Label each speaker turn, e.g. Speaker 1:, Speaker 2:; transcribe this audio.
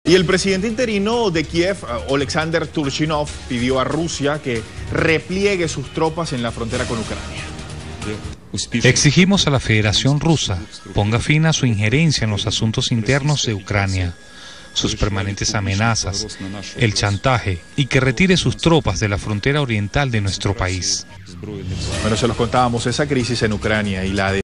Speaker 1: Y el presidente interino de Kiev, Oleksandr Turchinov, pidió a Rusia que repliegue sus tropas en la frontera con Ucrania.
Speaker 2: Exigimos a la Federación Rusa ponga fin a su injerencia en los asuntos internos de Ucrania, sus permanentes amenazas, el chantaje y que retire sus tropas de la frontera oriental de nuestro país.
Speaker 1: Bueno, se los contábamos, esa crisis en Ucrania y la de